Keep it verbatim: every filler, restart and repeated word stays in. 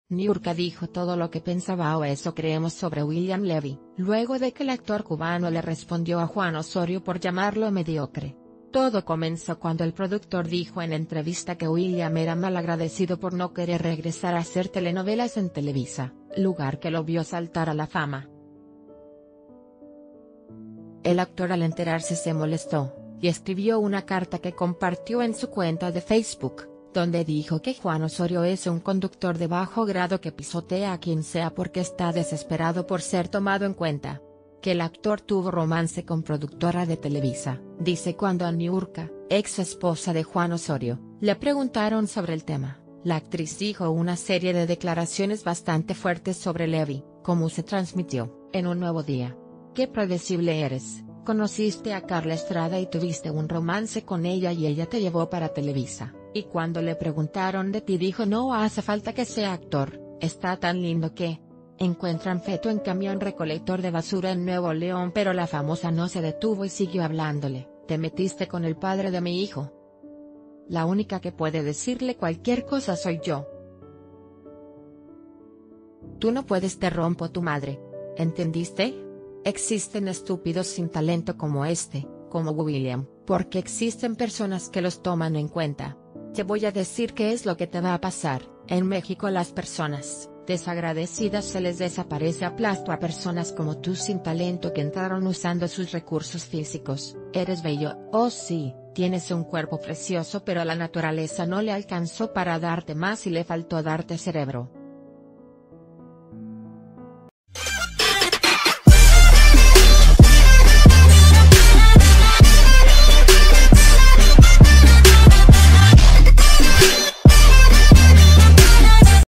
Niurka dijo todo lo que pensaba o eso creemos sobre William Levy, luego de que el actor cubano le respondió a Juan Osorio por llamarlo mediocre. Todo comenzó cuando el productor dijo en entrevista que William era malagradecido por no querer regresar a hacer telenovelas en Televisa, lugar que lo vio saltar a la fama. El actor al enterarse se molestó, y escribió una carta que compartió en su cuenta de Facebook, donde dijo que Juan Osorio es un conductor de bajo grado que pisotea a quien sea porque está desesperado por ser tomado en cuenta. Que el actor tuvo romance con productora de Televisa, dice cuando a Niurka, ex esposa de Juan Osorio, le preguntaron sobre el tema, la actriz dijo una serie de declaraciones bastante fuertes sobre Levy, como se transmitió, en Un Nuevo Día. Qué predecible eres, conociste a Carla Estrada y tuviste un romance con ella y ella te llevó para Televisa, y cuando le preguntaron de ti dijo no hace falta que sea actor, está tan lindo que... Encuentran feto en camión recolector de basura en Nuevo León pero la famosa no se detuvo y siguió hablándole, te metiste con el padre de mi hijo. La única que puede decirle cualquier cosa soy yo. Tú no puedes te rompo tu madre. ¿Entendiste? Existen estúpidos sin talento como este, como William, porque existen personas que los toman en cuenta. Te voy a decir qué es lo que te va a pasar, en México las personas desagradecidas se les desaparece a plasto a personas como tú sin talento que entraron usando sus recursos físicos. Eres bello, oh sí, tienes un cuerpo precioso pero la naturaleza no le alcanzó para darte más y le faltó darte cerebro.